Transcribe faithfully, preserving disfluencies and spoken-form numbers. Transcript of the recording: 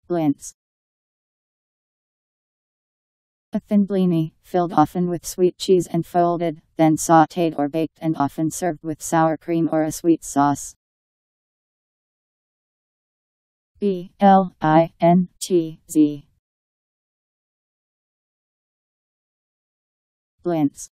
Blintz. A thin blini, filled often with sweet cheese and folded, then sautéed or baked and often served with sour cream or a sweet sauce. B L I N T Z. Blintz.